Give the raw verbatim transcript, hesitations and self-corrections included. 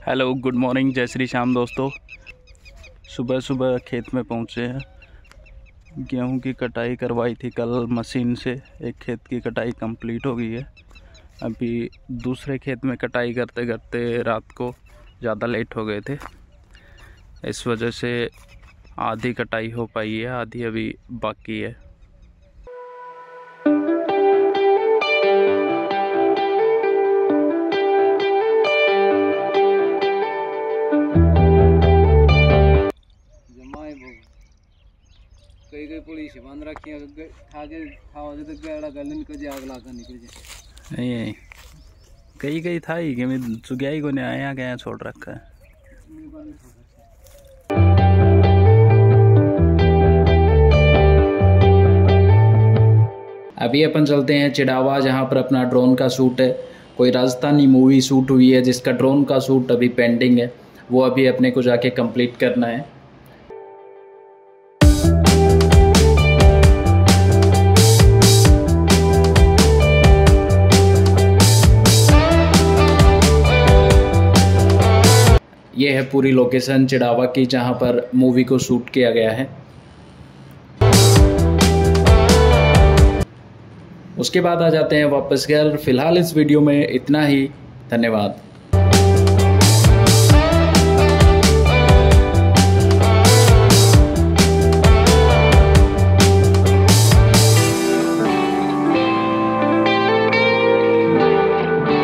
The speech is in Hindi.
हेलो, गुड मॉर्निंग, जय श्री श्याम दोस्तों। सुबह सुबह खेत में पहुंचे हैं। गेहूं की कटाई करवाई थी कल मशीन से। एक खेत की कटाई कंप्लीट हो गई है। अभी दूसरे खेत में कटाई करते करते रात को ज़्यादा लेट हो गए थे, इस वजह से आधी कटाई हो पाई है, आधी अभी बाकी है। कई कई पुलिस बांध रखी है, खाके खाओ तो गड़ा गलन को जाग लाकर निकल जाए। नहीं, कई कई था ही कि मैं चुगयाई को ने आया गया छोड़ रखा है। अभी अपन चलते हैं चिड़ावा, जहाँ पर अपना ड्रोन का शूट है। कोई राजस्थानी मूवी शूट हुई है जिसका ड्रोन का शूट अभी पेंडिंग है, वो अभी अपने को जाके कंप्लीट करना है। ये है पूरी लोकेशन चिड़ावा की, जहाँ पर मूवी को शूट किया गया है। उसके बाद आ जाते हैं वापस घर। फिलहाल इस वीडियो में इतना ही। धन्यवाद।